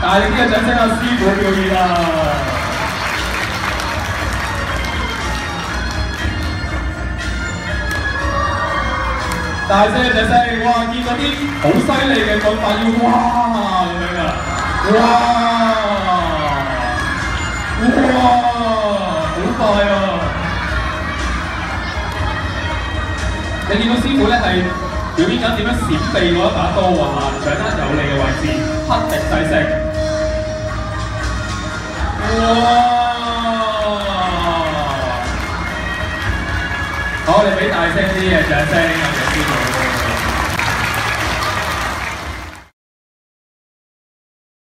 大力啲嘅掌聲啊！師傅表演啊！大聲嘅掌聲！哇！見到啲好犀利嘅棍法要哇咁樣啊！哇！好快啊！你見到師傅咧係表演緊點樣閃避嗰一把刀啊，掌握有利嘅位置，黑敵制勝。哇！好，你俾大聲啲嘅掌聲，我哋師傅。